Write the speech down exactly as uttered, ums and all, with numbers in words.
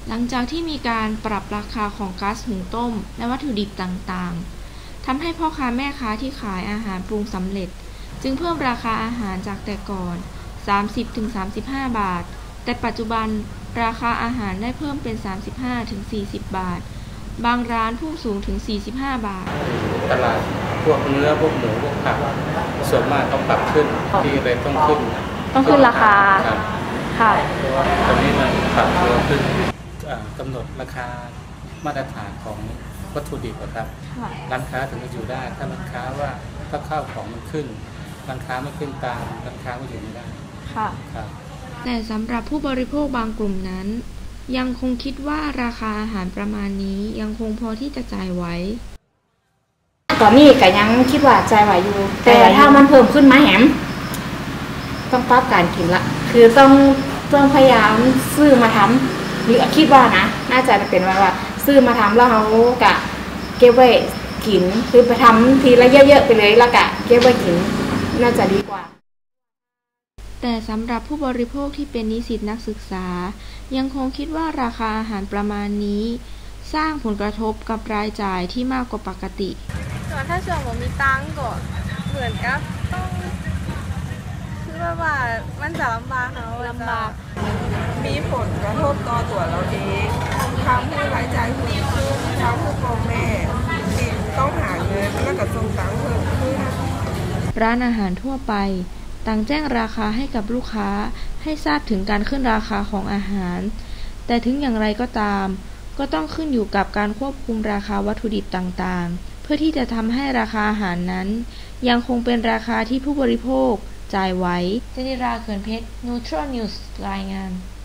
หลังจากที่มีการปรับราคาของก๊าซหุงต้มและวัตถุดิบต่างๆทำให้พ่อค้าแม่ค้าที่ขายอาหารปรุงสำเร็จจึงเพิ่มราคาอาหารจากแต่ก่อน สามสิบถึงสามสิบห้า บาทแต่ปัจจุบันราคาอาหารได้เพิ่มเป็น สามสิบห้าถึงสี่สิบ บาทบางร้านพุ่งสูงถึง สี่สิบห้า บาทตลาดพวกเนื้อพวกหมูพวกผักส่วนมากต้องปรับขึ้นที่เลยต้องขึ้นต้องขึ้นราคาค่ะตอนนี้มันปรับตัวขึ้นกำหนดราคามาตรฐานของวัตถุดิบครับร้านค้าถึงจะอยู่ได้ถ้าร้านค้าว่าถ้าข้าวของมันขึ้นร้านค้าไม่ขึ้นตามร้านค้าก็อยู่ไม่ได้ค่ะแต่สำหรับผู้บริโภคบางกลุ่มนั้นยังคงคิดว่าราคาอาหารประมาณนี้ยังคงพอที่จะจ่ายไหวตอนนี้ก็ยังคิดว่าจ่ายไหวอยู่แต่ถ้ามันเพิ่มขึ้นมาแหมต้องปรับการกินละคือต้องต้องพยายามซื้อมาทำหรือคิดว่านะน่าจะเป็นว่าว่าซื้อมาทำแล้วเขากะเก็บไว้กินคือไปทำทีละเยอะๆไปเลยแล้วกะเก็บไว้กินน่าจะดีกว่าแต่สำหรับผู้บริโภคที่เป็นนิสิตนักศึกษายังคงคิดว่าราคาอาหารประมาณนี้สร้างผลกระทบกับรายจ่ายที่มากกว่าปกติถ้าช่วงผมมีตังก็เหมือนกับต้องคือว่ามันจะลำบากเขาลำบากมีผลกระทบต่อตัวเราเองทำให้รายจ่ายเพิ่มขึ้นทำให้พ่อแม่ที่ต้องหาเงินแล้วก็ส่งตังค์เพิ่มขึ้นร้านอาหารทั่วไปต่างแจ้งราคาให้กับลูกค้าให้ทราบถึงการขึ้นราคาของอาหารแต่ถึงอย่างไรก็ตามก็ต้องขึ้นอยู่กับการควบคุมราคาวัตถุดิบต่างๆเพื่อที่จะทำให้ราคาอาหารนั้นยังคงเป็นราคาที่ผู้บริโภคจ่ายไหวเจนิรา เขื่อนเพชร Neutral News รายงาน